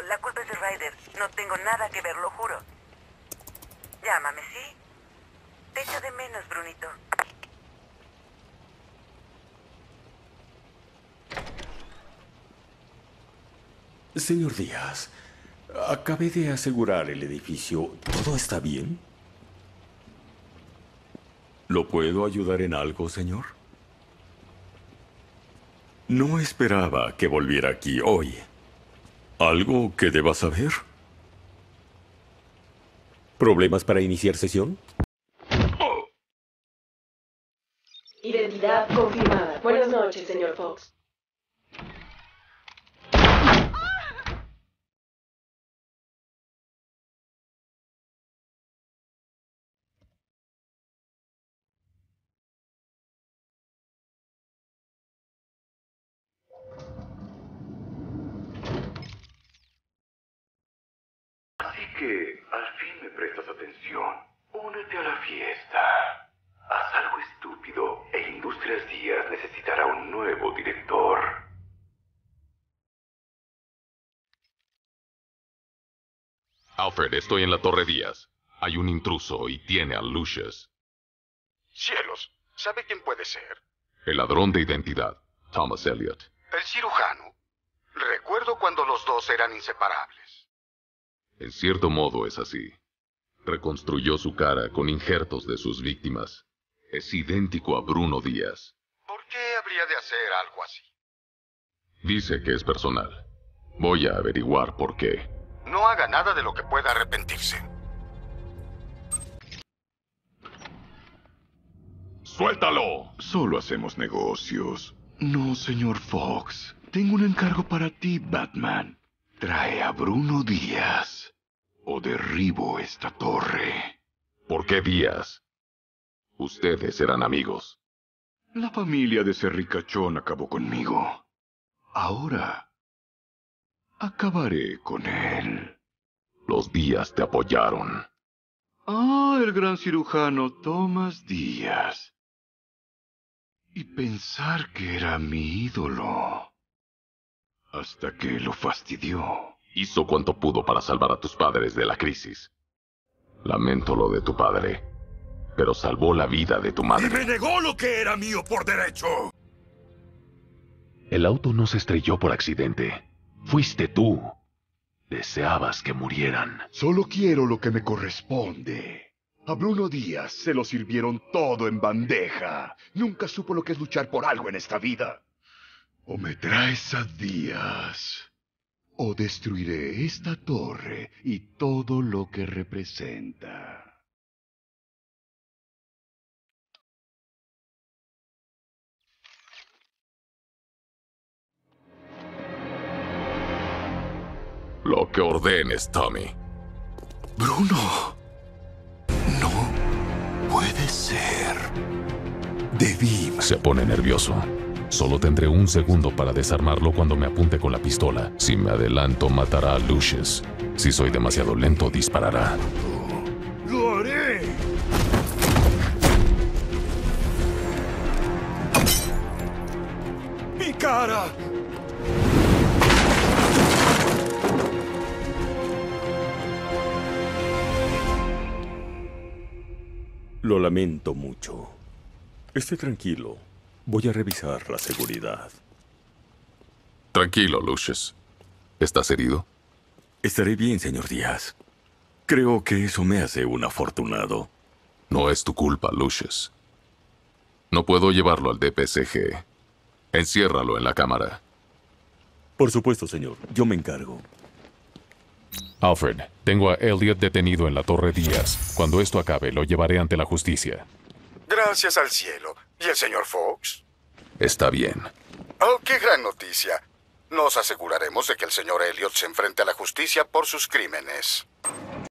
La culpa es de Ryder. No tengo nada que ver, lo juro. Llámame, ¿sí? Te echo de menos, Brunito. Señor Díaz, acabé de asegurar el edificio. ¿Todo está bien? ¿Lo puedo ayudar en algo, señor? No esperaba que volviera aquí hoy. ¿Algo que deba saber? ¿Problemas para iniciar sesión? Identidad confirmada. Buenas noches, señor Fox. Así que, al fin me prestas atención. Únete a la fiesta. Haz algo estúpido e Industrias Díaz necesitará un nuevo director. Alfred, estoy en la Torre Díaz. Hay un intruso y tiene a Lucius. Cielos, ¿sabe quién puede ser? El ladrón de identidad, Thomas Elliot. El cirujano. Recuerdo cuando los dos eran inseparables. En cierto modo es así. Reconstruyó su cara con injertos de sus víctimas. Es idéntico a Bruno Díaz. ¿Por qué habría de hacer algo así? Dice que es personal. Voy a averiguar por qué. No haga nada de lo que pueda arrepentirse. ¡Suéltalo! Solo hacemos negocios. No, señor Fox. Tengo un encargo para ti, Batman. Trae a Bruno Díaz o derribo esta torre. ¿Por qué Díaz? Ustedes eran amigos. La familia de ese ricachón acabó conmigo. Ahora acabaré con él. Los Díaz te apoyaron. Ah, el gran cirujano Thomas Díaz. Y pensar que era mi ídolo. Hasta que lo fastidió. Hizo cuanto pudo para salvar a tus padres de la crisis. Lamento lo de tu padre, pero salvó la vida de tu madre. ¡Y me negó lo que era mío por derecho! El auto no se estrelló por accidente. Fuiste tú. Deseabas que murieran. Solo quiero lo que me corresponde. A Bruno Díaz se lo sirvieron todo en bandeja. Nunca supo lo que es luchar por algo en esta vida. O me traes a Díaz, o destruiré esta torre y todo lo que representa. Lo que ordenes, Tommy. Bruno. No puede ser. Debí... Se pone nervioso. Solo tendré un segundo para desarmarlo cuando me apunte con la pistola. Si me adelanto, matará a Lucius. Si soy demasiado lento, disparará. ¡Lo haré! ¡Mi cara! Lo lamento mucho. Esté tranquilo. Voy a revisar la seguridad. Tranquilo, Lucius. ¿Estás herido? Estaré bien, señor Díaz. Creo que eso me hace un afortunado. No es tu culpa, Lucius. No puedo llevarlo al DPCG. Enciérralo en la cámara. Por supuesto, señor. Yo me encargo. Alfred, tengo a Elliot detenido en la Torre Díaz. Cuando esto acabe, lo llevaré ante la justicia. Gracias al cielo. ¿Y el señor Fox? Está bien. Oh, qué gran noticia. Nos aseguraremos de que el señor Elliot se enfrente a la justicia por sus crímenes.